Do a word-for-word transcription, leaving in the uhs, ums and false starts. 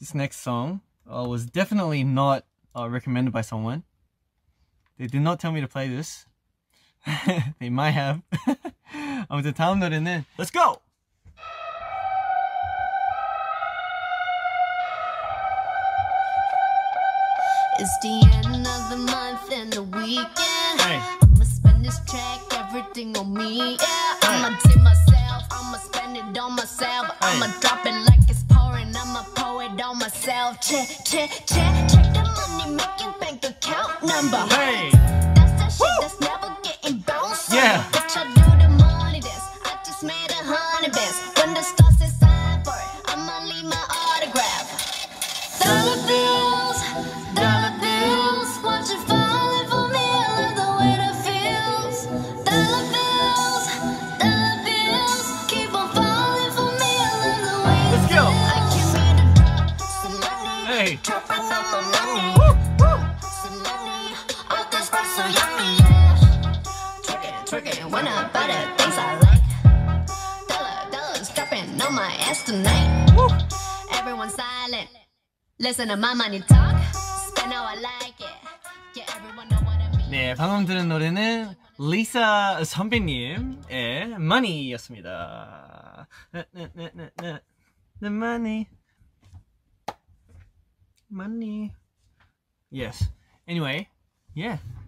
This next song uh, was definitely not uh, recommended by someone. They did not tell me to play this. They might have. 아무튼 다음 노래는 Let's go! It's the end of the month and the weekend. Hey. I'ma spend this track, everything on me. Yeah, I'ma tip myself, I'ma spend it on myself. Hey. I'ma drop it like it's pouring, I'ma pour it on myself. Check, check, check, check the money making bank account number. Hey. That's that shit Woo. That's never getting bounced. Yeah. Bitch, I do the money dance. I just made a hundred bands. When the stars say sign for it, I'ma leave my autograph. Dollar bills, dollar bills, watch it falling for me. I love the way that feels. Dollar bills, dollar bills, keep on falling for me. I love the way it Let's go. feels. I came here to drop some money, Hey. dropping on my money. Woo, woo. Some money, all this stuff so yummy, yeah. Twerk it, twerk it, when I buy the things I like. Dollar, dollars dropping on my ass tonight. Woo. Everyone silent. Listen to my money talk. Spend how I like it. Yeah, everyone know what I mean. 네, 방금 들은 노래는 리사 선배님의 Money였습니다. The money, money. Yes. Anyway, yeah.